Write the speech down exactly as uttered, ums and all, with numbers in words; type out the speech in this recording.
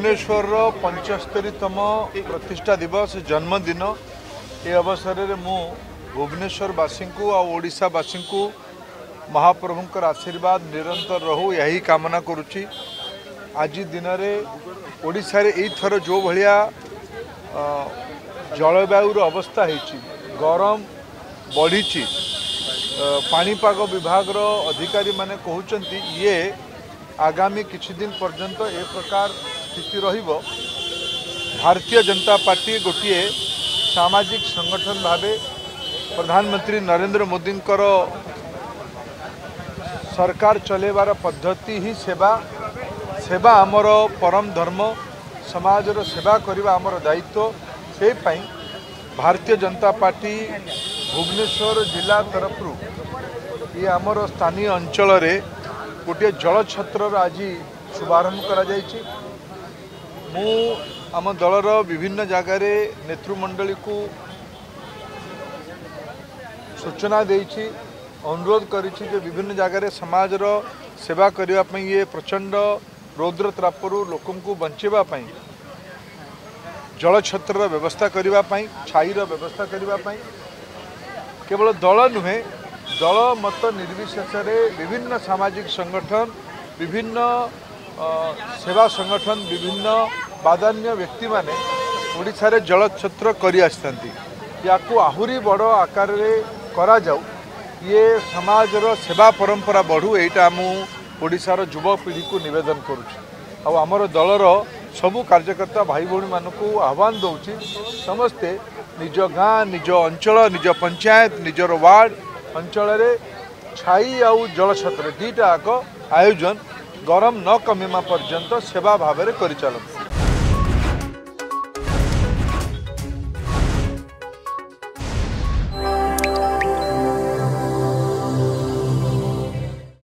भुवनेश्वर पंचस्तरीतम प्रतिष्ठा दिवस जन्मदिन ये अवसर में मु भुवनेश्वरवासी को आ ओडिशावासी को महाप्रभुंकर आशीर्वाद निरंतर रहू यही कामना करुच्ची। आज दिन में ओडिशा रे एई थर जो भलिया जलवायुर अवस्था होती गरम बढ़ी पाणीपाग विभाग अधिकारी माने कहउचंती ये आगामी किछि दिन पर्यंत ए प्रकार स्थिति रहिबो। भारतीय जनता पार्टी गोटे सामाजिक संगठन भावे प्रधानमंत्री नरेंद्र मोदी सरकार चलेबार पद्धति ही सेवा सेवा आमर परम धर्म समाजर सेवा करबा आमर दायित्व से पई भारतीय जनता पार्टी भुवनेश्वर जिला तरफ ये आमर स्थानीय अंचल रे गोटे जल छत्र आज शुभारंभ करा जायछि। मु आम दलर विभिन्न जगार नेतृमंडली को सूचना देछि अनुरोध करिछि जे विभिन्न जगार समाजर सेवा करबा पई ये प्रचंड रौद्र त्रापरु लोकन को बंचेबा पई जल छत्र व्यवस्था करबा पई छाईर व्यवस्था करबा पई केवल दल नुहे दल मत निर्विशेष विभिन्न सामाजिक संगठन विभिन्न सेवा संगठन विभिन्न बादान्य व्यक्ति माने ओडिशा रे जल छत्र करि आस्थांती याकू आहुरी बड़ आकार रे करा जाऊ ये समाजर सेवा परंपरा बढ़ू एटा मु ओडिशार युवा पीढ़ी को निवेदन करुछि। आ हमर दलर सबु कार्यकर्ता भाई भौणी मानकू आह्वान दउछि समस्ते निज गाँ निज अंचल निज पंचायत निजर वार्ड अंचल रे छाई आउ जल छत्र दीटा आयोजन गरम न कमिमा पर्यंत सेवा भाव में करि चलत।